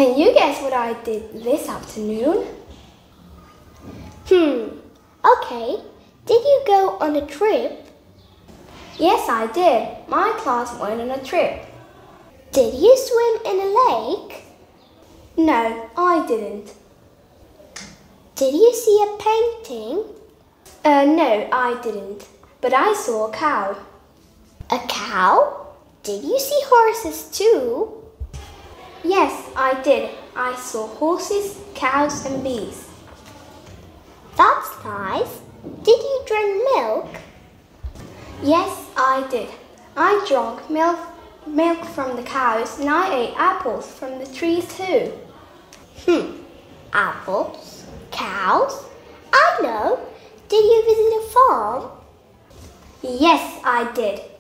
Can you guess what I did this afternoon? Okay. Did you go on a trip? Yes, I did. My class went on a trip. Did you swim in a lake? No, I didn't. Did you see a painting? No, I didn't. But I saw a cow. A cow? Did you see horses too? Yes, I did. I saw horses, cows and bees. That's nice. Did you drink milk? Yes, I did. I drank milk from the cows and I ate apples from the trees too. Apples? Cows? I know. Did you visit a farm? Yes, I did.